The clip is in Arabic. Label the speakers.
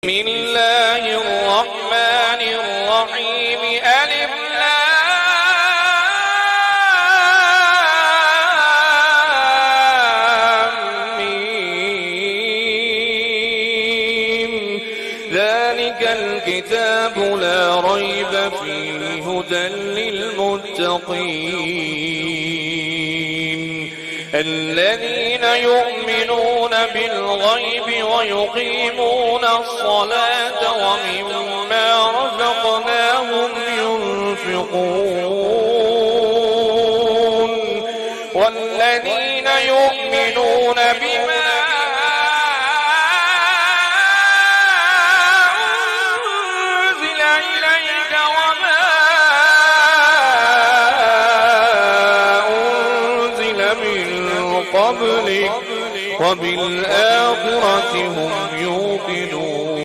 Speaker 1: بسم الله الرحمن الرحيم ألف لام ميم ذلك الكتاب لا ريب فيه هدى للمتقين الذين يؤمنون بالغيب ويقيمون الصلاة ومما رزقناهم ينفقون والذين يؤمنون بما أنزل إليك وما أنزل من قبلك وبالآخرة هم يوقنون